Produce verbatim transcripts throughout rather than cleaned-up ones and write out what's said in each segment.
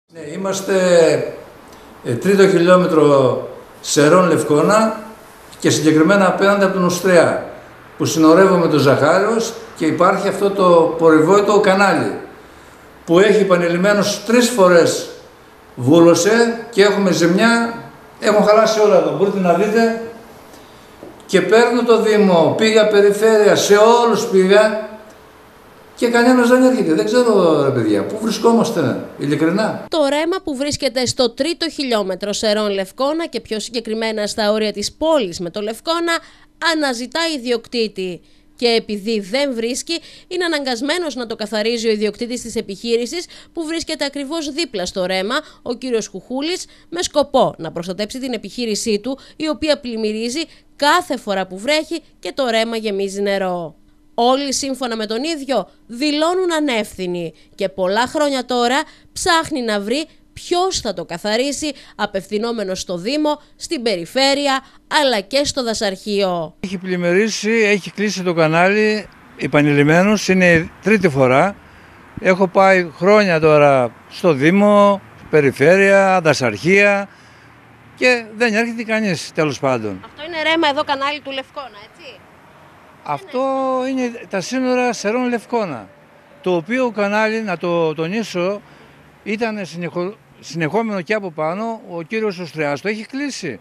Ναι, είμαστε ε, τρίτο χιλιόμετρο Σερών Λευκώνα και συγκεκριμένα απέναντι από τον Ουστρέα, που συνορεύουμε το Ζαχάριος και υπάρχει αυτό το πορευόητο κανάλι που έχει επανειλημμένως τρεις φορές βούλωσε και έχουμε ζημιά, έχουν χαλάσει όλα εδώ, μπορείτε να δείτε, και παίρνω το Δήμο, πήγα περιφέρεια, σε όλους πήγα και κανένας δεν έρχεται. Δεν ξέρω ρε παιδιά, πού βρισκόμαστε, ειλικρινά. Το ρέμα που βρίσκεται στο τρίτο χιλιόμετρο Σερών Λευκώνα και πιο συγκεκριμένα στα όρια της πόλης με το Λευκώνα αναζητά ιδιοκτήτη. Και επειδή δεν βρίσκει, είναι αναγκασμένος να το καθαρίζει ο ιδιοκτήτης της επιχείρησης που βρίσκεται ακριβώς δίπλα στο ρέμα, ο κύριος Χουχούλης, με σκοπό να προστατέψει την επιχείρησή του, η οποία πλημμυρίζει κάθε φορά που βρέχει και το ρέμα γεμίζει νερό. Όλοι σύμφωνα με τον ίδιο δηλώνουν ανεύθυνοι και πολλά χρόνια τώρα ψάχνει να βρει ποιος θα το καθαρίσει, απευθυνόμενος στο Δήμο, στην περιφέρεια αλλά και στο δασαρχείο. Έχει πλημμυρίσει, έχει κλείσει το κανάλι επανειλημμένος, είναι τρίτη φορά. Έχω πάει χρόνια τώρα στο Δήμο, περιφέρεια, δασαρχεία και δεν έρχεται κανείς, τέλος πάντων. Αυτό είναι ρέμα εδώ, κανάλι του Λευκώνα, έτσι? Αυτό είναι, είναι τα σύνορα Σερών Λευκώνα, το οποίο κανάλι, να το τονίσω, ήταν συνεχο... συνεχόμενο και από πάνω, ο κύριος Ουστρεάς το έχει κλείσει.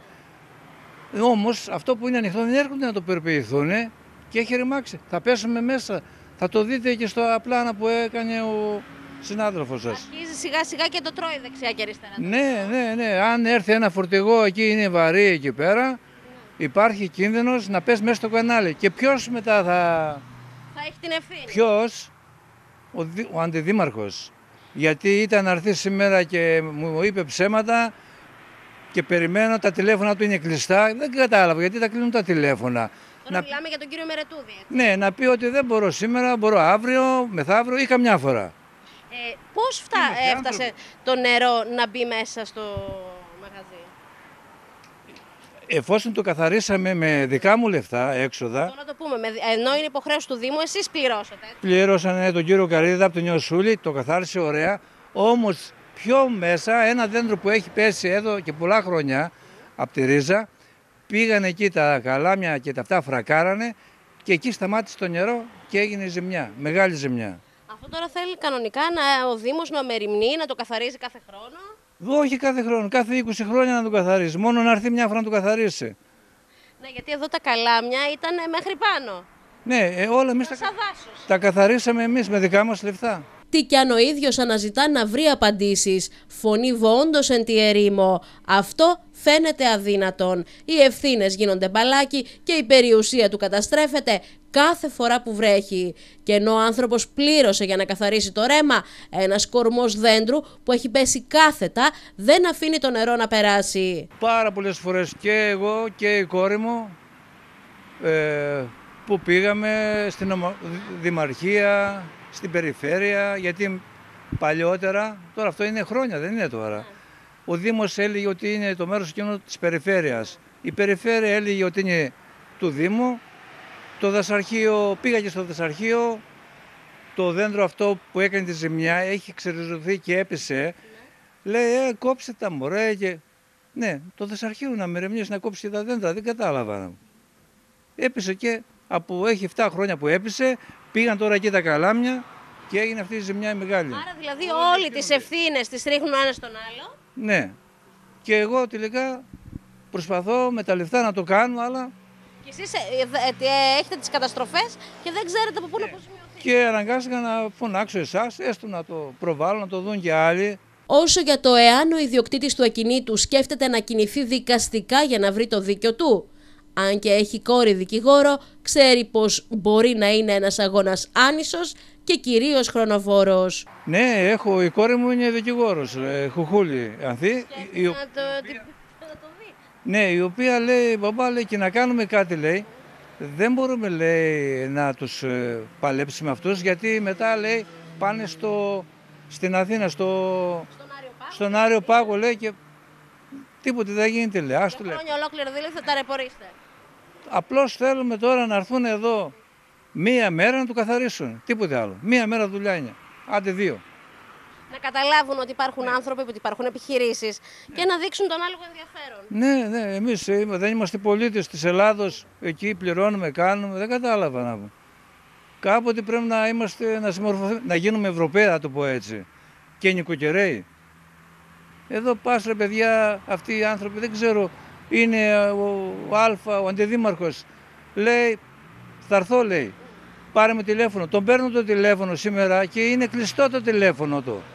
Όμως αυτό που είναι ανοιχτό δεν έρχονται να το περιποιηθούν και έχει ρημάξει. Θα πέσουμε μέσα, θα το δείτε και στο απλάνα που έκανε ο συνάδελφος σας. Αρχίζει σιγά σιγά και το τρώει δεξιά και αριστερά. Ναι, ναι, ναι. Αν έρθει ένα φορτηγό εκεί, είναι βαρύ εκεί πέρα, ναι, υπάρχει κίνδυνος να πέσει μέσα στο κανάλι. Και ποιος μετά θα... Θα έχει την ευθύνη. Ποιος? Ο, ο αντιδήμαρχος. Γιατί ήταν να έρθει σήμερα και μου είπε ψέματα και περιμένω, τα τηλέφωνα του είναι κλειστά. Δεν κατάλαβα γιατί τα κλείνουν τα τηλέφωνα. Τώρα να... μιλάμε για τον κύριο Μερετούδη, έτσι? Ναι, να πει ότι δεν μπορώ σήμερα, μπορώ αύριο, μεθαύριο ή καμιά φορά. Ε, πώς φτά... έφτασε άνθρωπο. Το νερό να μπει μέσα στο μαγαζί? Εφόσον το καθαρίσαμε με δικά μου λεφτά, έξοδα. Αυτό να το πούμε, ενώ είναι υποχρέωση του Δήμου, εσείς πληρώσατε. Έτσι? Πληρώσανε τον κύριο Καρίδα από τον Ιωσούλη, το καθάρισε ωραία. Όμως πιο μέσα ένα δέντρο που έχει πέσει εδώ και πολλά χρόνια από τη ρίζα, πήγανε εκεί τα καλάμια και τα αυτά φρακάρανε και εκεί σταμάτησε το νερό και έγινε ζημιά, μεγάλη ζημιά. Αυτό τώρα θέλει κανονικά να, ο Δήμος να μεριμνεί, να το καθαρίζει κάθε χρόνο? Όχι κάθε χρόνο, κάθε είκοσι χρόνια να το καθαρίσει, μόνο να έρθει μια φορά να το καθαρίσει. Ναι, γιατί εδώ τα καλάμια ήταν μέχρι πάνω. Ναι, ε, όλα εμείς τα, τα καθαρίσαμε εμείς με δικά μας λεφτά. Τι κι αν ο ίδιος αναζητά να βρει απαντήσεις, φωνή όντως εν τη ερήμο, αυτό φαίνεται αδύνατον. Οι ευθύνες γίνονται μπαλάκι και η περιουσία του καταστρέφεται κάθε φορά που βρέχει. Και ενώ ο άνθρωπος πλήρωσε για να καθαρίσει το ρέμα, ένας κορμός δέντρου που έχει πέσει κάθετα δεν αφήνει το νερό να περάσει. Πάρα πολλές φορές και εγώ και η κόρη μου ε, που πήγαμε στην Δημαρχία, στην περιφέρεια, γιατί παλιότερα, τώρα αυτό είναι χρόνια, δεν είναι τώρα. Ο Δήμος έλεγε ότι είναι το μέρος εκείνο της περιφέρειας. Η περιφέρεια έλεγε ότι είναι του Δήμου. Το δασαρχείο, πήγα και στο δασαρχείο, το δέντρο αυτό που έκανε τη ζημιά έχει ξεριζωθεί και έπεσε. Λέει, ε, κόψε τα μωρέ και... Ναι, το δασαρχείο να μερεμνήσει να κόψει τα δέντρα, δεν κατάλαβα. Έπεσε και από έχει επτά χρόνια που έπεσε, πήγαν τώρα εκεί τα καλάμια και έγινε αυτή η ζημιά η μεγάλη. Άρα δηλαδή όλοι τις ευθύνες τις ρίχνουν ένα στον άλλο. Ναι. Και εγώ τελικά προσπαθώ με τα λεφτά να το κάνω, αλλά... Και εσείς ε, ε, ε, έχετε τις καταστροφές και δεν ξέρετε από πού να αποσημειωθεί. Και αναγκάστηκα να φωνάξω εσάς, έστω να το προβάλλω, να το δουν και άλλοι. Όσο για το εάν ο ιδιοκτήτης του ακινήτου σκέφτεται να κινηθεί δικαστικά για να βρει το δίκιο του, αν και έχει κόρη δικηγόρο, ξέρει πως μπορεί να είναι ένας αγώνας άνισος και κυρίως χρονοβόρος. Ναι, έχω, η κόρη μου είναι δικηγόρος, ε, Χουχούλη Ανθή. Η... Να, το, να το δει. Ναι, η οποία λέει, μπαμπά, λέει, και να κάνουμε κάτι, λέει. Δεν μπορούμε, λέει, να τους ε, παλέψουμε αυτούς, γιατί μετά, λέει, πάνε στο, στην Αθήνα, στο, στον, Άριο στον Άριο Πάγο, λέει, και τίποτε δεν γίνεται, λέει. Άστο, λέει. Χρόνια ολόκληρα δηλαδή θα τα ρεπορείστε. Απλώς θέλουμε τώρα να έρθουν εδώ μία μέρα να το καθαρίσουν. Τίποτε άλλο. Μία μέρα δουλειά είναι. Άντε δύο. Να καταλάβουν ότι υπάρχουν άνθρωποι, ότι υπάρχουν επιχειρήσεις και να δείξουν τον ανάλογο ενδιαφέρον. Ναι, ναι, εμείς δεν είμαστε πολίτες της Ελλάδος, εκεί πληρώνουμε, κάνουμε, δεν κατάλαβα να πω. Κάποτε πρέπει να, είμαστε, να, να γίνουμε Ευρωπαίοι, να το πω έτσι, και νοικοκυρέοι. Εδώ πας ρε παιδιά, αυτοί οι άνθρωποι, δεν ξέρω, είναι ο, ο Αλφα, ο αντιδήμαρχος, λέει, θα έρθω λέει, πάρε με τηλέφωνο. Τον παίρνω το τηλέφωνο σήμερα και είναι κλειστό το τηλέφωνο του.